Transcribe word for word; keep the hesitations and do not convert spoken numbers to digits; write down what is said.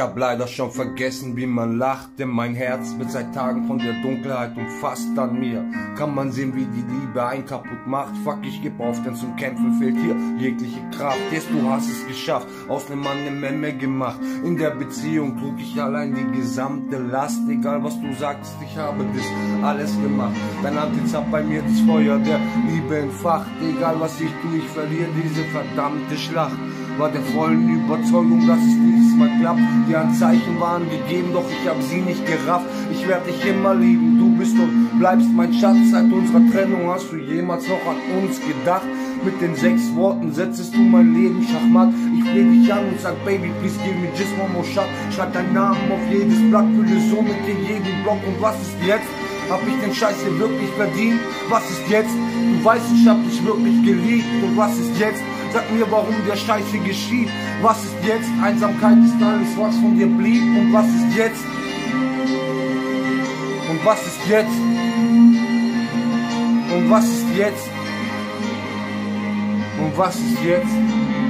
hab leider schon vergessen, wie man lacht, denn mein Herz wird seit Tagen von der Dunkelheit umfasst. An mir kann man sehen, wie die Liebe einen kaputt macht. Fuck, ich geb auf, denn zum Kämpfen fehlt hier jegliche Kraft. Jetzt, du hast es geschafft, aus nem Mann ne Memme gemacht. In der Beziehung trug ich allein die gesamte Last. Egal was du sagst, ich habe das alles gemacht. Dein Antlitz hat bei mir das Feuer der Liebe entfacht. Egal was ich tue, ich verliere diese verdammte Schlacht. War der vollen Überzeugung, dass es dieses Mal klappt. Die Anzeichen waren gegeben, doch ich hab sie nicht gerafft. Ich werd dich immer lieben, du bist und bleibst mein Schatz. Seit unserer Trennung hast du jemals noch an uns gedacht? Mit den sechs Worten setzest du mein Leben schachmatt. Ich fleh dich an und sag, Baby, please give me just one more shot. Schreib deinen Namen auf jedes Blatt, fülle so mit dir jeden Block. Und was ist jetzt? Hab ich den Scheiß hier wirklich verdient? Was ist jetzt? Du weißt, ich hab dich wirklich geliebt. Und was ist jetzt? Sag mir, warum der Scheiß hier geschieht. Was ist jetzt? Einsamkeit ist alles, was von dir blieb. Und was ist jetzt? Und was ist jetzt? Und was ist jetzt? Und was ist jetzt?